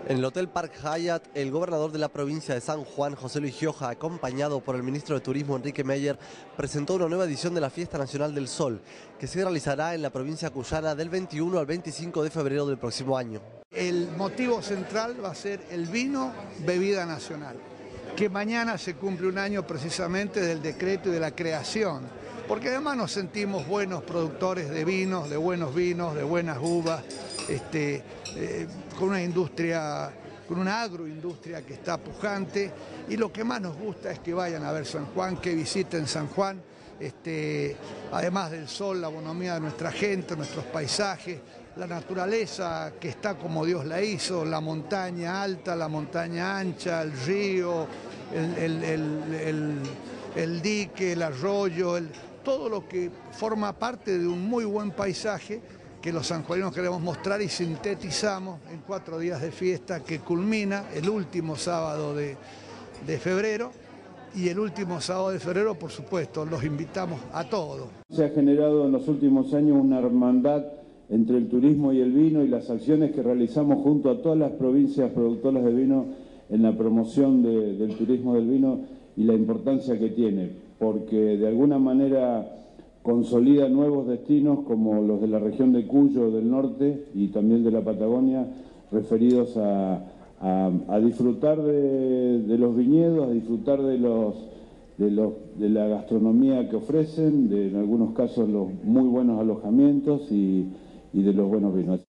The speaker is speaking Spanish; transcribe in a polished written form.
En el Hotel Park Hyatt, el gobernador de la provincia de San Juan, José Luis Gioja, acompañado por el ministro de Turismo, Enrique Meyer, presentó una nueva edición de la Fiesta Nacional del Sol, que se realizará en la provincia cuyana del 21 al 25 de febrero del próximo año. El motivo central va a ser el vino, bebida nacional, que mañana se cumple un año precisamente del decreto y de la creación, porque además nos sentimos buenos productores de vinos, de buenos vinos, de buenas uvas, con una industria, con una agroindustria que está pujante, y lo que más nos gusta es que vayan a ver San Juan, que visiten San Juan, además del sol, la bonomía de nuestra gente, nuestros paisajes, la naturaleza que está como Dios la hizo, la montaña alta, la montaña ancha, el río, el dique, el arroyo, todo lo que forma parte de un muy buen paisaje que los sanjuaninos queremos mostrar y sintetizamos en 4 días de fiesta que culmina el último sábado de febrero. Y el último sábado de febrero, por supuesto, los invitamos a todos. Se ha generado en los últimos años una hermandad entre el turismo y el vino y las acciones que realizamos junto a todas las provincias productoras de vino en la promoción del turismo del vino y la importancia que tiene, porque de alguna manera consolida nuevos destinos como los de la región de Cuyo del norte y también de la Patagonia, referidos a disfrutar de los viñedos, a disfrutar de la gastronomía que ofrecen, en algunos casos los muy buenos alojamientos y de los buenos vinos.